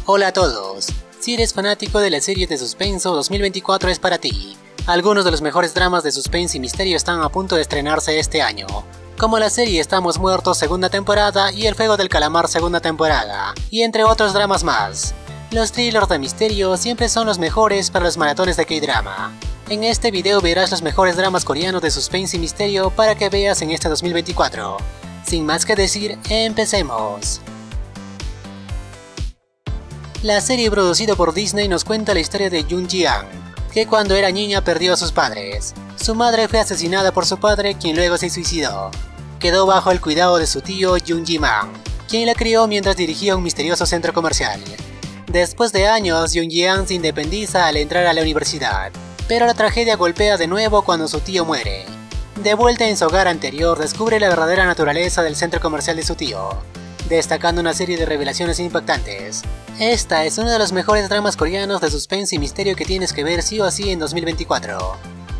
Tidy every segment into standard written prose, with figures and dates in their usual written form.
Hola a todos, si eres fanático de la serie de suspenso, 2024 es para ti. Algunos de los mejores dramas de suspense y misterio están a punto de estrenarse este año, como la serie Estamos Muertos segunda temporada y El Juego del Calamar segunda temporada, y entre otros dramas más. Los thrillers de misterio siempre son los mejores para los maratones de K-drama. En este video verás los mejores dramas coreanos de suspense y misterio para que veas en este 2024. Sin más que decir, empecemos. La serie producida por Disney nos cuenta la historia de Yoon Ji-an, que cuando era niña perdió a sus padres. Su madre fue asesinada por su padre, quien luego se suicidó. Quedó bajo el cuidado de su tío Yoon Ji-man, quien la crió mientras dirigía un misterioso centro comercial. Después de años, Yoon Ji-an se independiza al entrar a la universidad, pero la tragedia golpea de nuevo cuando su tío muere. De vuelta en su hogar anterior, descubre la verdadera naturaleza del centro comercial de su tío, destacando una serie de revelaciones impactantes. Esta es uno de los mejores dramas coreanos de suspense y misterio que tienes que ver sí o sí en 2024.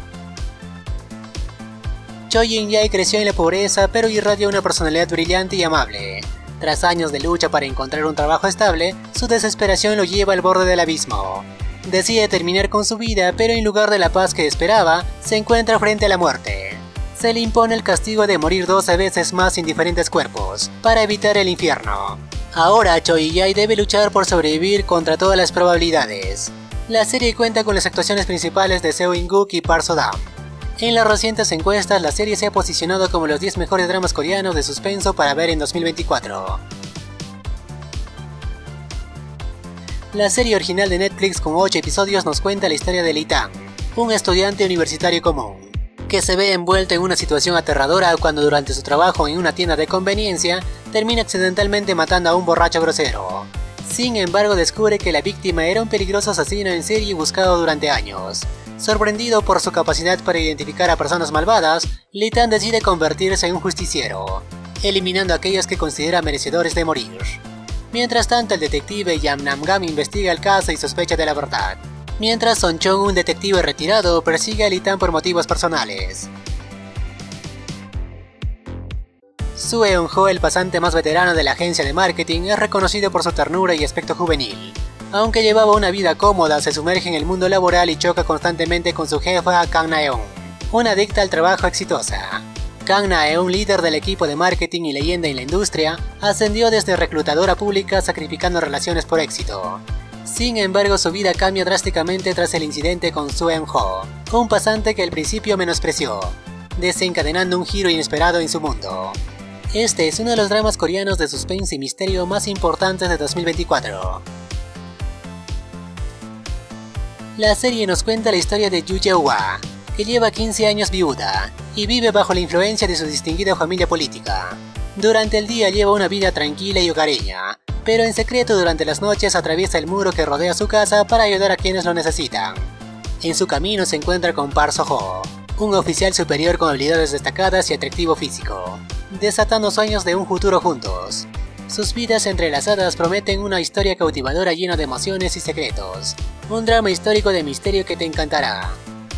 Choi In-jae creció en la pobreza, pero irradia una personalidad brillante y amable. Tras años de lucha para encontrar un trabajo estable, su desesperación lo lleva al borde del abismo. Decide terminar con su vida, pero en lugar de la paz que esperaba, se encuentra frente a la muerte. Se le impone el castigo de morir 12 veces más en diferentes cuerpos, para evitar el infierno. Ahora Choi In-jae debe luchar por sobrevivir contra todas las probabilidades. La serie cuenta con las actuaciones principales de Seo In-guk y Park So-dam. En las recientes encuestas, la serie se ha posicionado como los 10 mejores dramas coreanos de suspenso para ver en 2024. La serie original de Netflix con 8 episodios nos cuenta la historia de Lee Tang, un estudiante universitario común, que se ve envuelto en una situación aterradora cuando durante su trabajo en una tienda de conveniencia termina accidentalmente matando a un borracho grosero. Sin embargo, descubre que la víctima era un peligroso asesino en serie buscado durante años. Sorprendido por su capacidad para identificar a personas malvadas, Lee Tang decide convertirse en un justiciero, eliminando a aquellos que considera merecedores de morir. Mientras tanto, el detective Yam Nam-gam investiga el caso y sospecha de la verdad, mientras Son Chong, un detective retirado, persigue a Lee Tang por motivos personales. Soo Eun-ho, el pasante más veterano de la agencia de marketing, es reconocido por su ternura y aspecto juvenil. Aunque llevaba una vida cómoda, se sumerge en el mundo laboral y choca constantemente con su jefa, Kang Na-eun, una adicta al trabajo exitosa. Kang Na-eun, líder del equipo de marketing y leyenda en la industria, ascendió desde reclutadora pública sacrificando relaciones por éxito. Sin embargo, su vida cambia drásticamente tras el incidente con Soo Eun-ho, un pasante que al principio menospreció, desencadenando un giro inesperado en su mundo. Este es uno de los dramas coreanos de suspense y misterio más importantes de 2024. La serie nos cuenta la historia de Yoo Jae-hwa, que lleva 15 años viuda y vive bajo la influencia de su distinguida familia política. Durante el día lleva una vida tranquila y hogareña, pero en secreto durante las noches atraviesa el muro que rodea su casa para ayudar a quienes lo necesitan. En su camino se encuentra con Park So-ho, un oficial superior con habilidades destacadas y atractivo físico, desatando sueños de un futuro juntos. Sus vidas entrelazadas prometen una historia cautivadora llena de emociones y secretos. Un drama histórico de misterio que te encantará.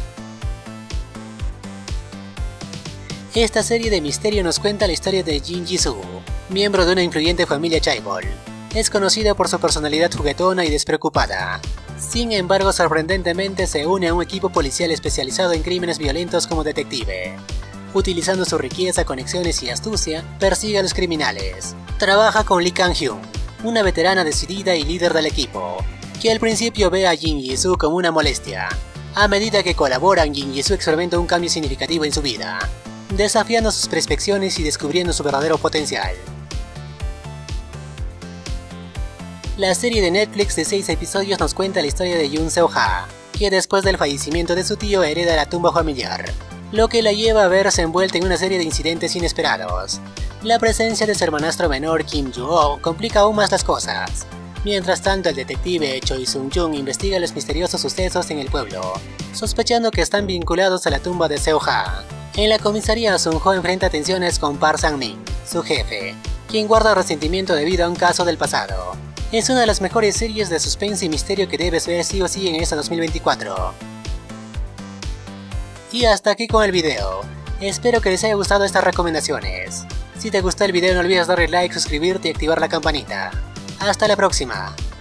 Esta serie de misterio nos cuenta la historia de Jin Ji-soo, miembro de una influyente familia chaebol. Es conocido por su personalidad juguetona y despreocupada. Sin embargo, sorprendentemente se une a un equipo policial especializado en crímenes violentos como detective. Utilizando su riqueza, conexiones y astucia, persigue a los criminales. Trabaja con Lee Kang-hyun, una veterana decidida y líder del equipo, que al principio ve a Jin Ji-soo como una molestia. A medida que colaboran, Jin Ji-soo experimenta un cambio significativo en su vida, desafiando sus percepciones y descubriendo su verdadero potencial. La serie de Netflix de 6 episodios nos cuenta la historia de Yoon Seo-ha, que después del fallecimiento de su tío hereda la tumba familiar, lo que la lleva a verse envuelta en una serie de incidentes inesperados. La presencia de su hermanastro menor Kim Joo complica aún más las cosas. Mientras tanto, el detective Choi Sung-jung investiga los misteriosos sucesos en el pueblo, sospechando que están vinculados a la tumba de Seo-ha. En la comisaría, Sung-ho enfrenta tensiones con Park Sang-min, su jefe, quien guarda resentimiento debido a un caso del pasado. Es una de las mejores series de suspense y misterio que debes ver sí o sí en este 2024. Y hasta aquí con el video. Espero que les haya gustado estas recomendaciones. Si te gustó el video no olvides darle like, suscribirte y activar la campanita. Hasta la próxima.